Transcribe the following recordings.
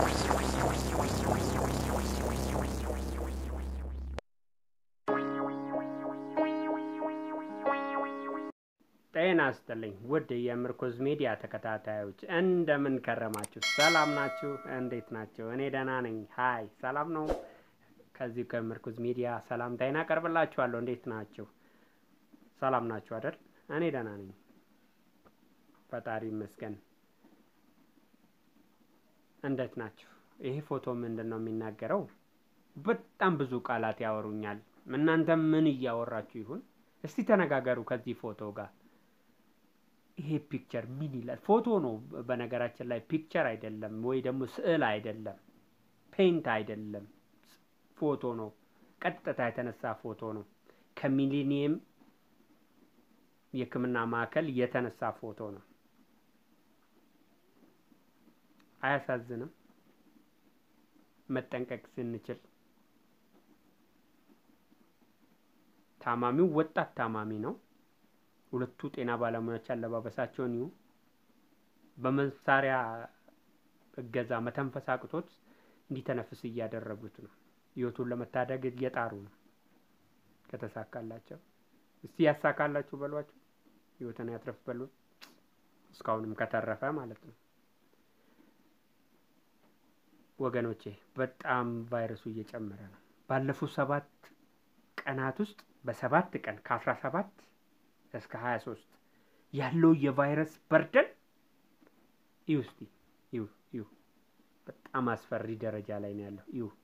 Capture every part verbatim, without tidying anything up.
ጤና ይስጥልኝ ውድ የምርኩዝ ሚዲያ ተከታታዮች እንደምን ከረማችሁ ሰላም ናችሁ እንዴት ናችሁ እኔ ደህና ነኝ ሃይ ሰላም ነው ከዚህ ከምርኩዝ ሚዲያ ሰላምታዬን አቀርብላችኋለሁ እንዴት ናችሁ ሰላም ናችሁ አይደል እኔ ደህና ነኝ ፈጣሪ ይመስገን እንዴት ናችሁ ይሄ ፎቶ ምንድነው የሚናገረው በጣም ብዙ ቃላት ያወሩኛል እናንተ ምን እያወራችሁ ይሁን እስቲ ተነጋገሩ ከዚህ ፎቶ ጋር ይሄ ፒክቸር ምን ይላል ፎቶ ነው በነገራችን ላይ ፒክቸር አይደለም ወይ ደግሞ ስዕል አይደለም ፔንት አይደለም ፎቶ ነው ቀጥታ የተነሳ ፎቶ ነው ከሚሊኒየም የሕክምና ማዕከል የተነሳ ፎቶ ነው አያሳዝንም መጠንቀቅ ስንችል ታማሚው ወጣት ታማሚ ነው ሁለቱ ጤና ባለሙያዎች አለባበሳቸውን ይዩ በመሳሪያ እገዛ መተንፈስ አቅቶት እንዲተነፍስ እያደረጉት ነው ህይወቱን ለመታደግ እየጣሩ ነው ከተሳካላቸው እስቲ ያሳካላችሁ በሏቸው ህይወትን ያትረፍ በሉ እስካሁንም ከተረፈ ማለት ነው ወገኖቼ በጣም ቫይረሱ እየጨመረ ነው ባለፉት ሰባት ቀናት ውስጥ በሰባት ቀን ከ17 እስከ ሃያ ሶስት ያለው የቫይረስ በርደን ይውስቲ ይው ይው በጣም አስፈሪ ደረጃ ላይ ነው ያለው ይው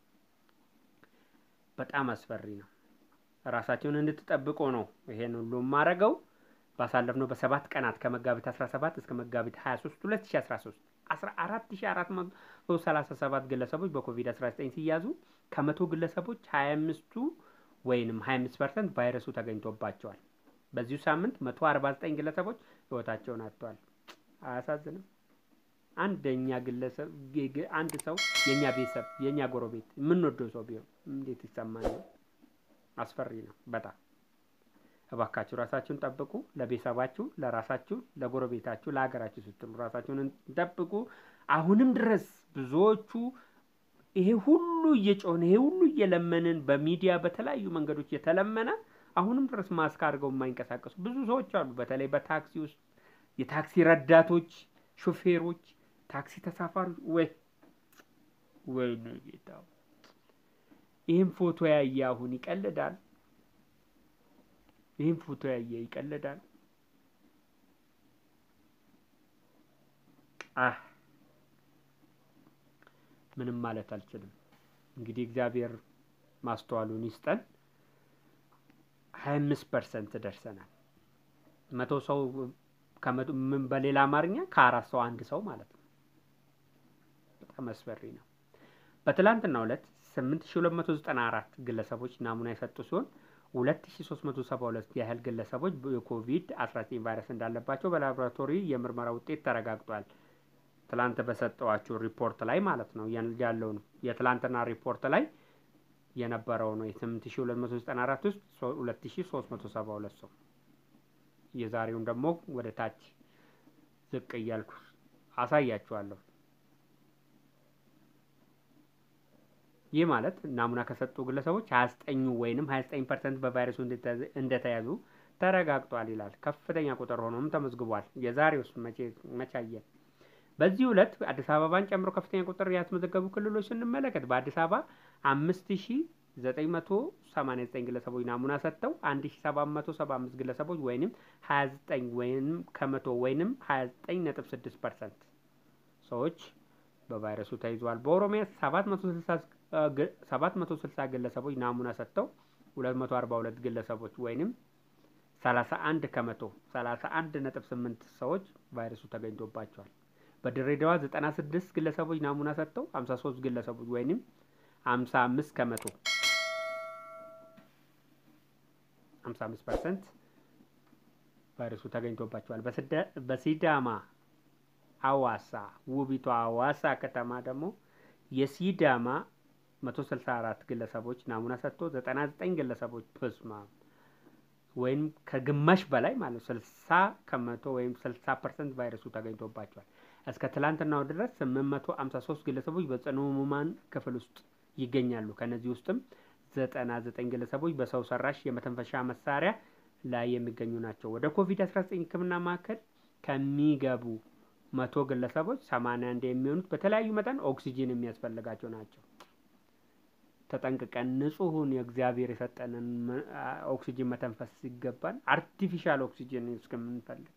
በጣም አስፈሪ ነው ራሳችሁን እንድትጠብቁ ነው ይሄን ሁሉ ማረጋው ባሳለፍነው በሰባት ቀናት ከመጋቢት አስራ ሰባት እስከ መጋቢት ሃያ ሶስት ሁለት ሺህ አስራ ሶስት አስራ አራት ሺህ አራት መቶ ሰላሳ ሰባት ግለሰቦች በኮቪድ አስራ ዘጠኝ ሲያዙ ከመቶ ግለሰቦች ሃያ አምስቱ ወይንም ሃያ አምስት ፐርሰንት ቫይረሱ ተገኝቶባቸዋል በዚሁ ሳምንት መቶ አርባ ዘጠኝ ግለሰቦች ህይወታቸውን አጥተዋል አያሳዝንም አንደኛ ግለሰብ አንድ ሰው የኛ ቤተሰብ የኛ ጎረቤት ምን ወደው ሰው ቢሆን እንዴት ይሰማል አስፈሪ ነው በጣም እባካችሁ ራሳችሁን ጠብቁ ለቤተሰባችሁ ለራሳችሁ ለጎረቤታችሁ ለሀገራችሁ ስትሉ ራሳችሁን ጠብቁ አሁንም ድረስ ብዙዎቹ ይሄ ሁሉ እየጮነ ይሄ ሁሉ እየለመነን በሚዲያ በተለያዩ መንገዶች የተለመነ አሁንም ድረስ ማስክ አድርገው የማይንቀሳቀሱ ብዙ ሰዎች አሉ በተለይ በታክሲ ውስጥ የታክሲ ረዳቶች ሾፌሮች ታክሲ ተሳፋሪዎች ወይ ወይ ነው ጌታው ይሄን ፎቶ ያየ አሁን ይቀልዳል ይሄን ፎቶ ያየ ይቀልዳል አህ ምንም ማለት አልችልም እንግዲህ እግዚአብሔር ማስተዋሉን ይስጠን ሃያ አምስት ፐርሰንት ደርሰናል መቶ ሰው ከመቶ ምን በሌላ አማርኛ ከአራት ሰው አንድ ሰው ማለት ነው በጣም አስፈሪ ነው በትላንትናው ዕለት ስምንት ሺህ ሁለት መቶ ዘጠና አራት ግለሰቦች ናሙና የሰጡ ሲሆን ሁለት ሺህ ሶስት መቶ ሰባ ሁለት ያህል ግለሰቦች በኮቪድ አስራ ዘጠኝ ቫይረስ እንዳለባቸው በላቦራቶሪ የምርመራ ውጤት ተረጋግጧል ትላንት በሰጠዋችሁ ሪፖርት ላይ ማለት ነው ያለው ነው የትላንትና ሪፖርት ላይ የነበረው ነው ስምንት ሺህ ሁለት መቶ ዘጠና አራት ውስጥ ሁለት ሺህ ሶስት መቶ ሰባ ሁለት ሰው የዛሬውን ደግሞ ወደ ታች ዝቅ እያልኩ አሳያችኋለሁ ይህ ማለት ናሙና ከሰጡ ግለሰቦች ሃያ ዘጠኝ ወይንም ሃያ ዘጠኝ ፐርሰንት በቫይረሱ እንደተያዙ ተረጋግጧል ይላል ከፍተኛ ቁጥር ሆኖም ተመዝግቧል የዛሬውስ መቼ መቻየ በዚህ ሁለት አዲስ አበባን ጨምሮ ከፍተኛ ቁጥር ያስመዘገቡ ክልሎች ስንመለከት በአዲስ አበባ አምስት ሺህ ዘጠኝ መቶ ሰማንያ ዘጠኝ ግለሰቦች ናሙና ሰጥተው አንድ ሺህ ሰባት መቶ ሰባ አምስት ግለሰቦች ወይንም ሃያ ዘጠኝ ወይንም ከመቶ ወይንም ሃያ ዘጠኝ ነጥብ ስድስት ፐርሰንት ሰዎች በቫይረሱ ተይዟል በኦሮሚያ ሰባት መቶ ስልሳ ግለሰቦች ናሙና ሰጥተው ሁለት መቶ አርባ ሁለት ግለሰቦች ወይንም ሰላሳ አንድ ከመቶ ሰላሳ አንድ ነጥብ ስምንት ሰዎች ቫይረሱ ተገኝቶባቸዋል በድሬዳዋ ዘጠና ስድስት ግለሰቦች ናሙና ሰጥተው ሃምሳ ሶስት ግለሰቦች ወይንም ሃምሳ አምስት ከመቶ ሃምሳ አምስት ፐርሰንት ቫይረሱ ተገኝቶባቸዋል በሲዳማ ሐዋሳ ውቢቷ ሐዋሳ ከተማ ደግሞ የሲዳማ መቶ ስልሳ አራት ግለሰቦች ናሙና ሰጥተው ዘጠና ዘጠኝ ግለሰቦች ፕስማ ወይም ከግማሽ በላይ ማለት ስልሳ ከመቶ ወይም ስልሳ ፐርሰንት ቫይረሱ ተገኝቶባቸዋል እስከ ትላንትናው ድረስ ስምንት መቶ ሃምሳ ሶስት ግለሰቦች በጽኑ ህሙማን ክፍል ውስጥ ይገኛሉ። ከነዚህ ውስጥም ዘጠና ዘጠኝ ግለሰቦች በሰው ሰራሽ የመተንፈሻ መሳሪያ ላይ የሚገኙ ናቸው። ወደ ኮቪድ አስራ ዘጠኝ ህክምና ማዕከል ከሚገቡ መቶ ግለሰቦች ሰማንያ አንድ የሚሆኑት በተለያዩ መጠን ኦክሲጅን የሚያስፈልጋቸው ናቸው። ተጠንቅቀን ንጹህን የእግዚአብሔር የሰጠንን ኦክሲጅን መተንፈስ ሲገባን አርቲፊሻል ኦክሲጅን እስከምንፈልግ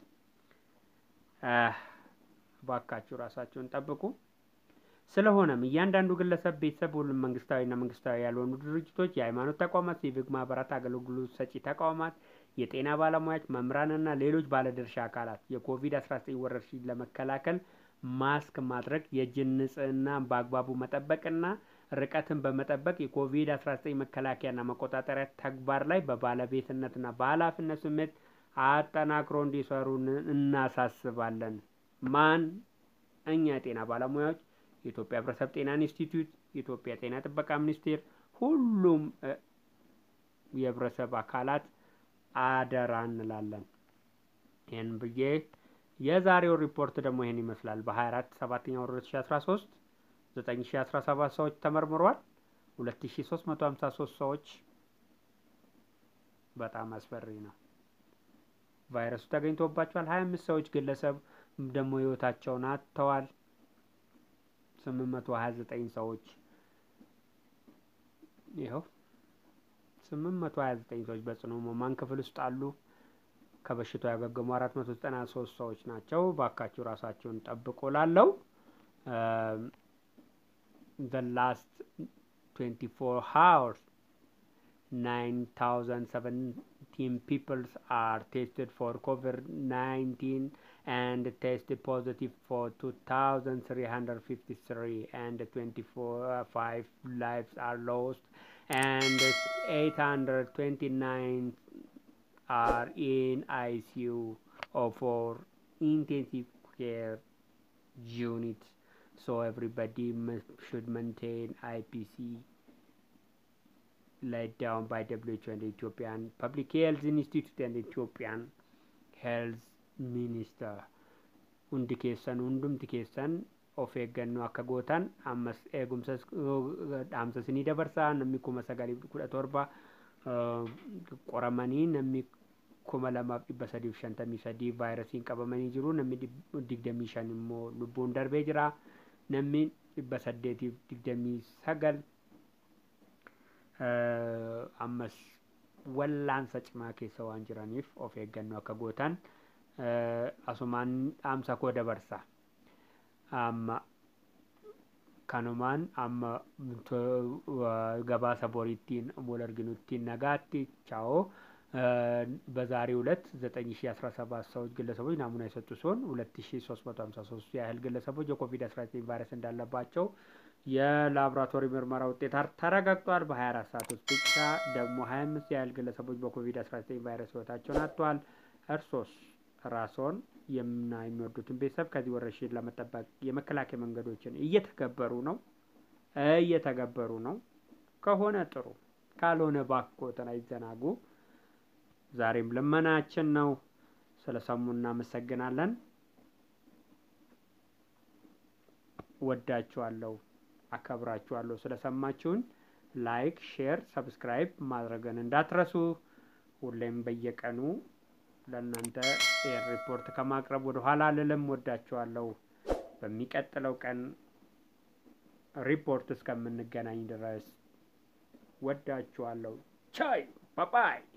ባካችሁ ራሳችሁን ጠብቁ። ስለሆነም እያንዳንዱ ግለሰብ፣ ቤተሰብ፣ ሁሉም መንግስታዊና መንግስታዊ ያልሆኑ ድርጅቶች፣ የሃይማኖት ተቋማት፣ ሲቪክ ማህበራት፣ አገልግሎት ሰጪ ተቋማት፣ የጤና ባለሙያዎች፣ መምህራንና ሌሎች ባለድርሻ አካላት የኮቪድ አስራ ዘጠኝ ወረርሽኝ ለመከላከል ማስክ ማድረግ፣ የእጅን ንጽህና በአግባቡ መጠበቅና ርቀትን በመጠበቅ የኮቪድ አስራ ዘጠኝ መከላከያና መቆጣጠሪያ ተግባር ላይ በባለቤትነትና በኃላፊነት ስሜት አጠናክሮ እንዲሰሩ እናሳስባለን። ማን? እኛ የጤና ባለሙያዎች፣ የኢትዮጵያ ህብረተሰብ ጤና ኢንስቲትዩት፣ የኢትዮጵያ ጤና ጥበቃ ሚኒስቴር፣ ሁሉም የህብረተሰብ አካላት አደራ እንላለን። ይህን ብዬ የዛሬው ሪፖርት ደግሞ ይሄን ይመስላል። በ24 ሰባተኛው ወር ሁለት ሺህ አስራ ሶስት ዘጠኝ ሺህ አስራ ሰባት ሰዎች ተመርምሯል። ሁለት ሺህ ሶስት መቶ ሃምሳ ሶስት ሰዎች በጣም አስፈሪ ነው ቫይረሱ ተገኝቶባቸዋል። ሀያ አምስት ሰዎች ግለሰብ ደግሞ ህይወታቸውን አጥተዋል። ስምንት መቶ ሀያ ዘጠኝ ሰዎች ይኸው ስምንት መቶ ሀያ ዘጠኝ ሰዎች በጽኑ ህሙማን ክፍል ውስጥ አሉ። ከበሽታው ያገገሙ አራት መቶ ዘጠና ሶስት ሰዎች ናቸው። ባካችሁ ራሳችሁን ጠብቁ ላለው the last twenty-four hours nine thousand seventeen people are tested for COVID nineteen and tested positive for two thousand three hundred fifty-three and twenty-five lives are lost and eight hundred twenty-nine are in I C U or for intensive care units. So everybody must, should maintain I P C laid down by W H O and Ethiopian Public Health Institute and Ethiopian Health Minister. Hundi keessan hundumti keessan of eeggannoo akka gootan ammas eegumsa dhaamsa isinii dabarsaa. Namni kuma sagaliif kudha torba qoramanii namni kuma lamaaf dhibba sadiif shantamii sadii vaayirasiin qabamanii jiru. Namni digdamii shan immoo lubbuun darbee jira. Namni dhibba saddeetiif digdamii sagal ammas wallaansa cimaa keessa waan jiraniif of eeggannoo akka gootan asumaan dhaamsa koo dabarsa. Amma kanumaan amma gabaasa boriittiin wal arginuttiin nagaatti ቻው። በዛሬው ዕለት ዘጠኝ ሺህ አስራ ሰባት ሰዎች ግለሰቦች ናሙና የሰጡ ሲሆን ሁለት ሺህ ሶስት መቶ ሃምሳ ሶስት ያህል ግለሰቦች የኮቪድ አስራ ዘጠኝ ቫይረስ እንዳለባቸው የላብራቶሪ ምርመራ ውጤት ተረጋግጧል። በሀያ አራት ሰዓት ውስጥ ብቻ ደግሞ ሀያ አምስት ያህል ግለሰቦች በኮቪድ አስራ ዘጠኝ ቫይረስ ህይወታቸውን አጥተዋል። እርሶስ ራስዎን እና የሚወዱትን ቤተሰብ ከዚህ ወረርሽኝ ለመጠበቅ የመከላከያ መንገዶችን እየተገበሩ ነው እየተገበሩ ነው ከሆነ ጥሩ፣ ካልሆነ ባክዎትን አይዘናጉ። ዛሬም ለመናችን ነው። ስለሰሙና እናመሰግናለን። ወዳችኋለሁ፣ አከብራችኋለሁ። ስለሰማችሁን ላይክ፣ ሼር፣ ሰብስክራይብ ማድረግን እንዳትረሱ። ሁሌም በየቀኑ ለእናንተ ሪፖርት ከማቅረብ ወደ ኋላ አልልም። ወዳችኋለሁ። በሚቀጥለው ቀን ሪፖርት እስከምንገናኝ ድረስ ወዳችኋለሁ። ቻይ ባይ ባይ።